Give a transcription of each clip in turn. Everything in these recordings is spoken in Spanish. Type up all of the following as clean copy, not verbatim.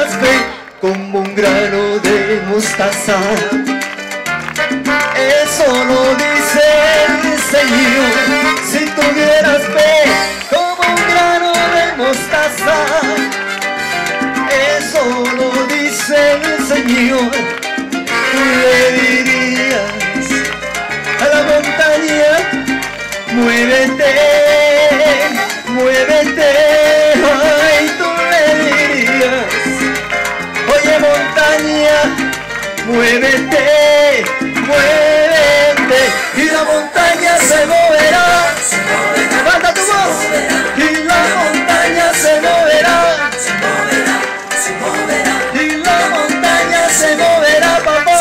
tuvieras fe como un grano de mostaza. Eso lo dice el Señor. Si tuvieras fe como un grano de mostaza, eso lo dice el Señor. Tú le dirías a la montaña, muévete, muévete. Ay, tú le dirías, oye montaña, muévete, muévete. Y la montaña se moverá. Levanta tu voz. Y la montaña se moverá. Y la montaña se moverá, papá.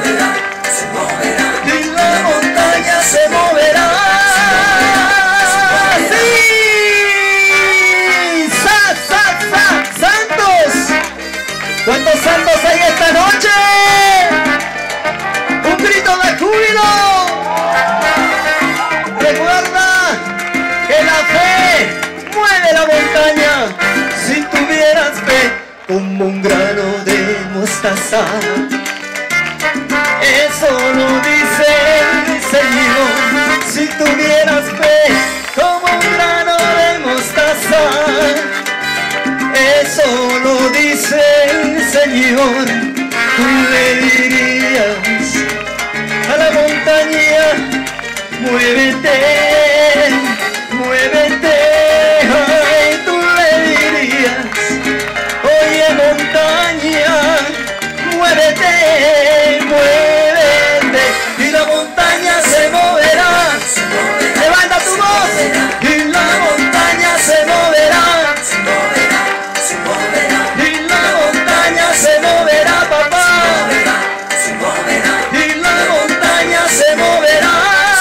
Y la montaña se moverá. ¡Sí! ¡Santos! ¿Cuántos santos hay esta noche? ¡Un grito de júbilo! Recuerda que la fe mueve la montaña. Si tuvieras fe como un grano de mostaza, eso lo dice el Señor. Si tuvieras fe como un grano de mostaza, eso lo dice el Señor. Tú le dirías a la montaña, muévete, muévete. Ay, tú le dirías, oye montaña, muévete, muévete. Y la montaña se moverá. Levanta tu voz. Y la montaña se moverá. Y la montaña se moverá, papá. Y la montaña se moverá.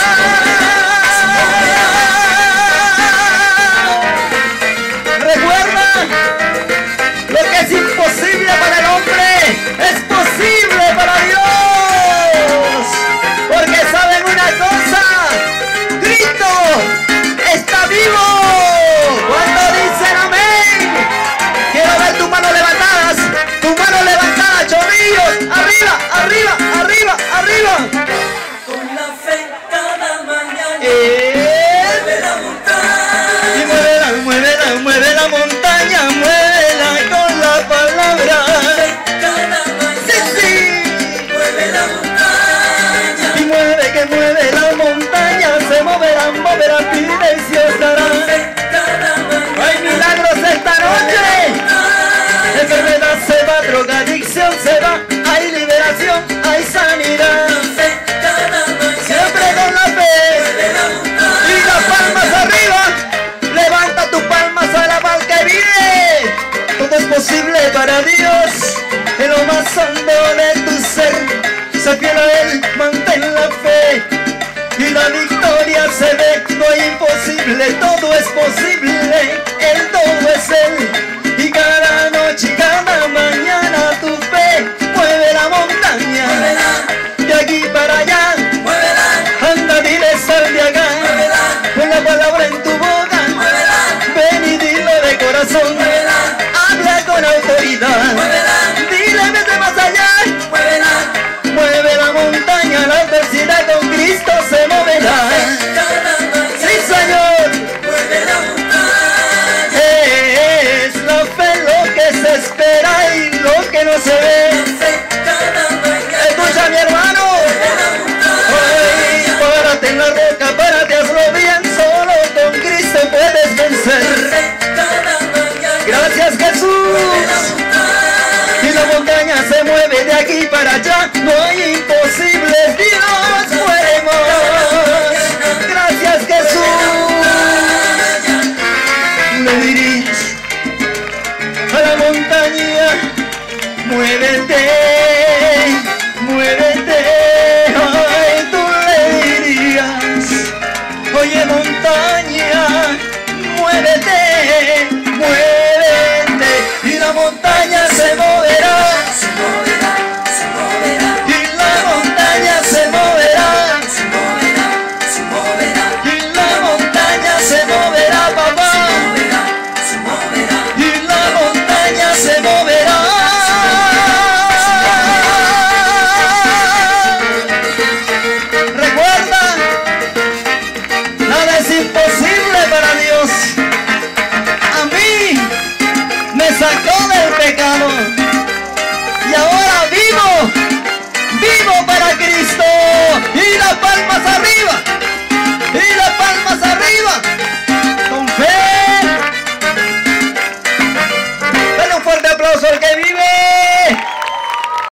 Recuerda, lo que es imposible para el hombre es posible para Dios. Porque saben una cosa, Cristo está vivo. Cuando dicen amén, quiero ver tus manos levantadas, chorrillos, arriba, arriba, arriba, arriba. Con la fe cada mañana mueve la montaña. Y mueve la montaña, muévela con la palabra. Sí, sí. mueve la montaña. Y mueve que mueve la montaña, se moverán, moverán, pide y se os dará. Hay milagros esta noche. Enfermedad se va, drogadicción se va, hay liberación, hay sanidad. Siempre con la fe. Y las palmas arriba. Levanta tus palmas a la paz que vive. Todo es posible para Dios. En lo más hondo de tu ser, sé fiel a Él, mantén la fe. Y la victoria se ve, no hay imposible, todo es posible. El todo es Él. Y cada noche y cada mañana tu fe mueve la montaña. De aquí para allá, anda, dile, sal de acá. Pon la palabra en tu boca, ven y dilo de corazón. Habla con autoridad, dile, vete más allá. Mueve la montaña, la adversidad con Cristo se moverá. Sí, Señor. Es la fe lo que se espera y lo que no se ve. Escucha, mi hermano. Ay, párate en la roca, párate, hazlo bien. Solo con Cristo puedes vencer. Gracias, Jesús. Y la montaña se mueve de aquí para allá. No hay imposibles, Dios podemos. Gracias, Jesús. Le dirías a la montaña, muévete, muévete. Ay, tú le dirías, oye montaña, muévete, muévete. Y la montaña se moverá.